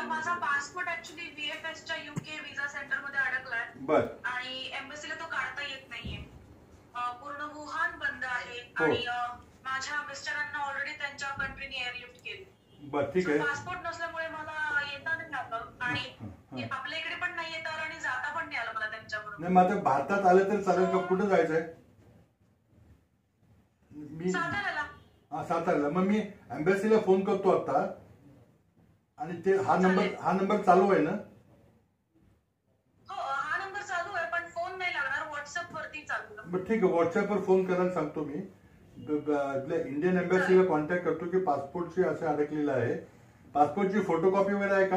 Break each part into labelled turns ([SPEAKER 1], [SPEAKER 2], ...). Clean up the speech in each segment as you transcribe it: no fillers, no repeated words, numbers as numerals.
[SPEAKER 1] माझा passport actually VFS च्या UK visa centre मध्ये अडकलाय.
[SPEAKER 2] बर.
[SPEAKER 1] आणि एम्बसीला तो काढता येत नाहीये. पूर्ण वुहान बंद आहे आणि माझ्या मिस्टरांना ऑलरेडी त्यांच्या कंट्रीने एअरलिफ्ट केली.
[SPEAKER 2] बर, ठीक आहे.
[SPEAKER 1] पासपोर्ट नसल्यामुळे मला येता नाही आलं आणि आपल्या इकडे पण नाही येत आणि जाता पण नाही आलं मला त्यांच्याबरोबर.
[SPEAKER 2] नाही, मग आता भारतात आलं तर चालेल का? कुठं जायचंय? मी
[SPEAKER 1] साताऱ्याला.
[SPEAKER 2] हा, साताऱ्याला. मग मी एम्बसीला फोन करतो आता. आणि ते हा नंबर चालू आहे ना?
[SPEAKER 1] हो, हा नंबर चालू आहे पण फोन नाही लागणार, व्हॉट्सअप वरती चालू आहे.
[SPEAKER 2] बरं, ठीक आहे. व्हॉट्सअपवर फोन करायला सांगतो मी. आपल्या इंडियन एम्बसीला कॉन्टॅक्ट करतो की पासपोर्टची असं अडकलेलं आहे. पासपोर्टची फोटोकॉपी वगैरे आहे का?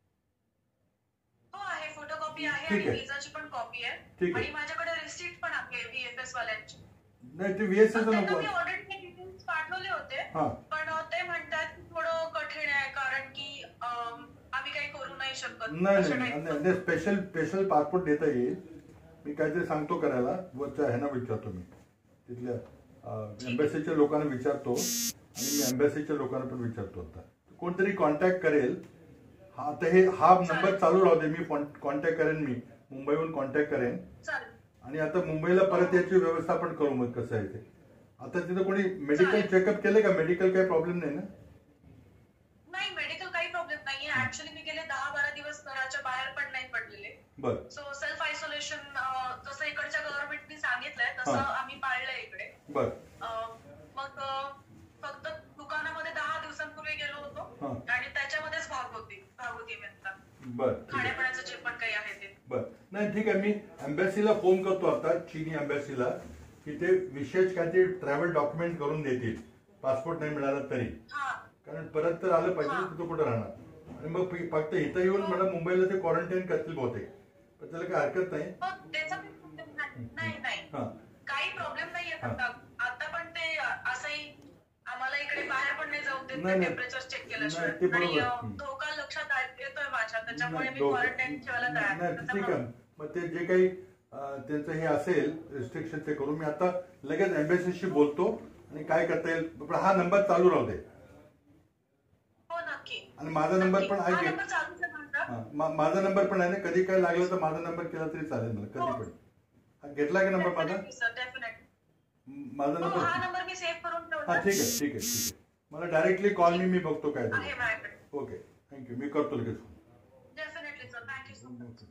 [SPEAKER 1] हो आहे, फोटोकॉपी आहे आणि विजाची पण कॉपी आहे.
[SPEAKER 2] ठीक आहे.
[SPEAKER 1] आणि माझ्याकडे रिसीट पण आहे VFS वाल्यांची.
[SPEAKER 2] नाही, ते VFS नको.
[SPEAKER 1] मी ऑलरेडी डिटेल्स पाठवले होते पण ते म्हणतात थोडं कठीण आहे कारण की आम्ही काही करू नाही शकत.
[SPEAKER 2] नाही, स्पेशल पासपोर्ट देता येईल. मी काहीतरी सांगतो करायला. वरच्या ह्यांना विचारतो मी, तिथल्या एम्बसीच्या लोकांना विचारतो आणि मी एम्बसीच्या लोकांना पण विचारतो. आता कोणतरी कॉन्टॅक्ट करेल. हा नंबर चालू राहू दे. मी कॉन्टॅक्ट करेन. मी मुंबईहून कॉन्टॅक्ट करेन. आणि आता मुंबईला परत याची व्यवस्था पण करू. मग कसं आहे ते आता तिथं कोणी मेडिकल चेकअप केले का? मेडिकल काही प्रॉब्लेम नाही ना?
[SPEAKER 1] नाही, मेडिकल काही प्रॉब्लेम नाहीये. ऍक्च्युली मी गेले 10-12 दिवस घराच्या बाहेर पण नाही पडलेले.
[SPEAKER 2] बरं.
[SPEAKER 1] सो सेल्फ आयसोलेशन जसं इकडच्या गव्हर्नमेंटने सांगितलंय तसं आम्ही पाळलंय इकडे.
[SPEAKER 2] बरं.
[SPEAKER 1] मग फक्त दुकानामध्ये 10 दिवसांपूर्वी गेलो होतो आणि त्याच्यामध्येच भाग होती म्हणतात.
[SPEAKER 2] बरं,
[SPEAKER 1] खाण्यापिण्याचं जे पण काही आहे ते.
[SPEAKER 2] बरं. नाही, ठीक आहे. मी एम्बसीला फोन करतो आता, चीनी एम्बसीला, की ते विशेष काहीतरी ट्रॅव्हल डॉक्युमेंट करून देतील. पासपोर्ट नाही मिळाला तरी, कारण परत तर आलं पाहिजे. तिथं कुठं राहणार? आणि मग फक्त इथं येऊन मला मुंबईला ते क्वारंटाईन करतील बहुतेक. पण त्याला काही हरकत नाही.
[SPEAKER 1] नाही, काही प्रॉब्लेम नाहीये. आता पण ते असंही आम्हाला इकडे बाहेर पण नाही जाऊ देत टेम्परेचर चेक केल्याशिवाय. आणि धोका लक्षात येतोय माझ्या, त्याच्यामुळे मी क्वारंटाईन ठेवायला तयार आहे.
[SPEAKER 2] ठीक आहे. मग ते जे काही त्यांचं हे असेल रिस्ट्रिक्शन ते करू. मी आता लगेच एम्बसीशी बोलतो आणि काय करता येईल. हा नंबर चालू राहू दे.
[SPEAKER 1] हो, नक्की.
[SPEAKER 2] आणि माझा नंबर पण आहे. माझा नंबर पण आहे ना. कधी काय लागलं तर माझा नंबर केला तरी चालेल मला कधी पण. घेतला का नंबर माझा? माझा नंबर
[SPEAKER 1] मी सेव्ह करून ठेवला.
[SPEAKER 2] हा, ठीक आहे, ठीक आहे, ठीक आहे. मला डायरेक्टली कॉल मी बघतो काय. Okay, thank you. मी करतो लगेच.
[SPEAKER 1] Definitely sir, thank you so much.